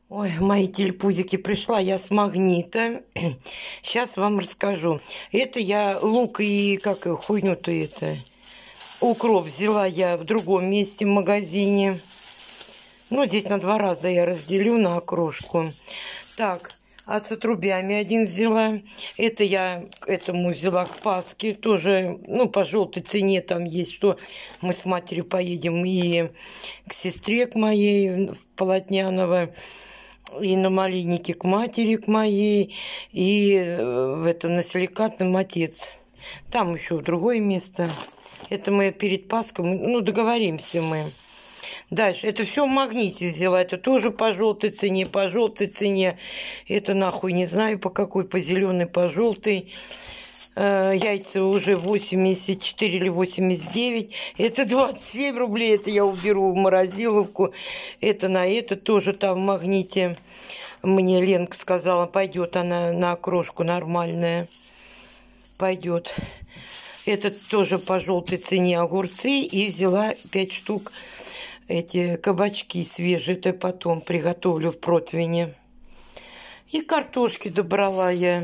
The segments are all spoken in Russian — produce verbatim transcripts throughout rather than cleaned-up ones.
Ой, мои телепузики, пришла я с Магнита. Сейчас вам расскажу. Это я лук и как хуйню-то это. Укроп взяла я в другом месте в магазине. Ну, здесь на два раза я разделю на окрошку. Так, а с отрубями один взяла. Это я к этому взяла к Пасхе. Тоже, ну, по желтой цене там есть, что мы с матерью поедем и к сестре к моей в Полотняново. И на Малиннике к матери, к моей, и в этом на Силикатном отец. Там еще в другое место. Это мы перед Пасхой, ну, договоримся мы. Дальше, это все в Магните взяла, это тоже по желтой цене, по желтой цене. Это нахуй не знаю по какой, по зеленой, по желтой. Яйца уже восемьдесят четыре или восемьдесят девять. Это двадцать семь рублей. Это я уберу в морозиловку. Это на это тоже там в Магните. Мне Ленка сказала, пойдет она на окрошку нормальная. Пойдет. Это тоже по желтой цене огурцы. И взяла пять штук эти кабачки свежие. Это потом приготовлю в противне. И картошки добрала я.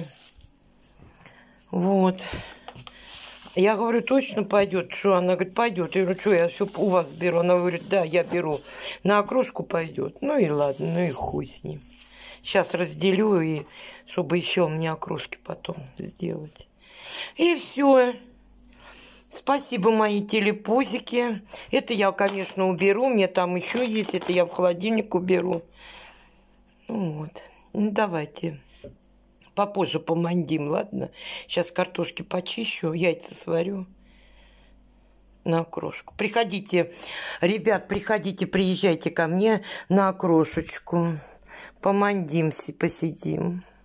Вот. Я говорю, точно пойдет? Что? Она говорит, пойдет. Я говорю, что, я все у вас беру? Она говорит, да, я беру. На окрошку пойдет. Ну и ладно, ну и хуй с ним. Сейчас разделю, и чтобы еще мне окрошки потом сделать. И все. Спасибо, мои телепузики. Это я, конечно, уберу. Мне там еще есть. Это я в холодильник уберу. Вот. Ну, давайте. Попозже помандим, ладно? Сейчас картошки почищу, яйца сварю на окрошку. Приходите, ребят, приходите, приезжайте ко мне на окрошечку. Помандимся, посидим.